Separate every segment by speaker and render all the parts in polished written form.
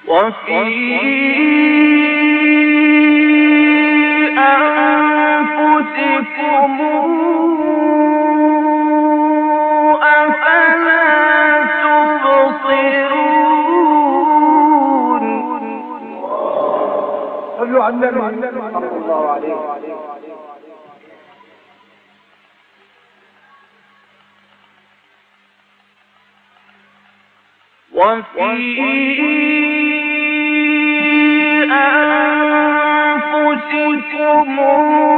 Speaker 1: وفي أنفسكم
Speaker 2: صلوا على النبي صلى الله عليه وسلم.
Speaker 1: وفي أنفسكم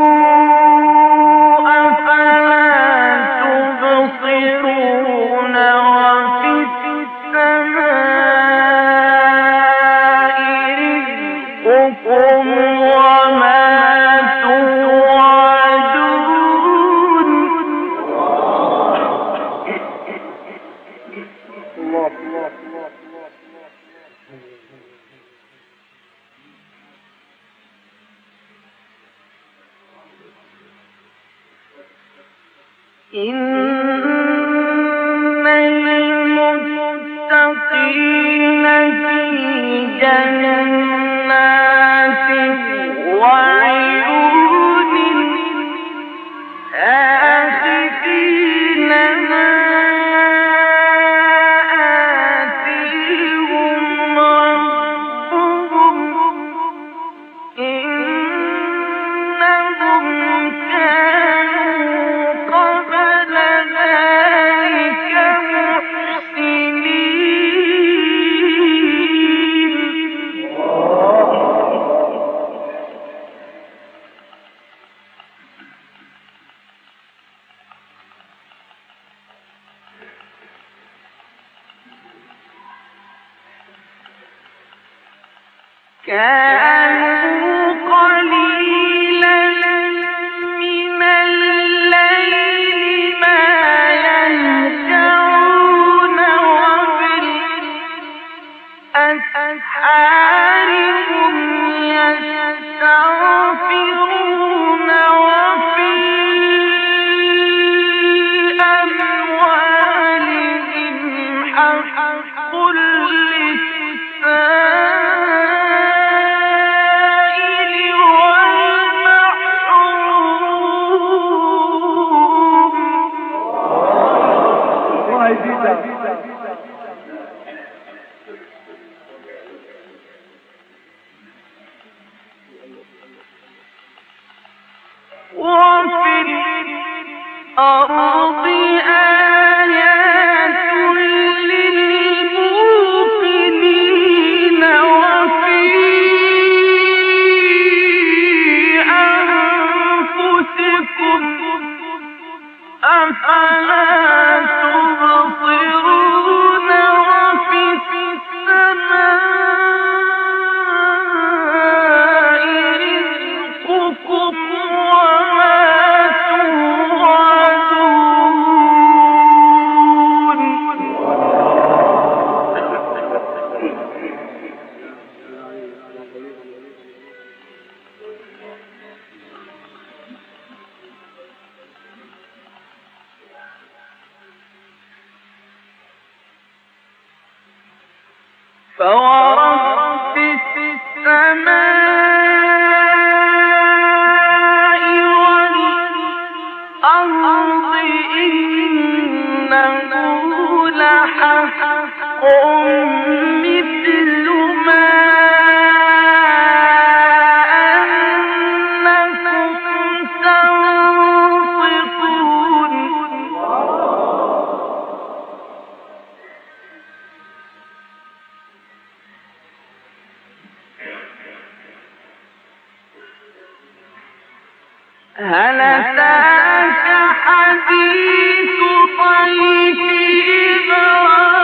Speaker 1: كانوا قليلا من الليل ما يهجعون وبالأسحار هم يستغفرون وفي أموالهم حق وفي الأرض آيات للموقنين وفي أنفسكم أفلا تبصرون وفي السماء رزقكم فورب السماء والأرض إنه لحق مثل ما أنكم تنطقون هل أتاك حديث ضيف إبراهيم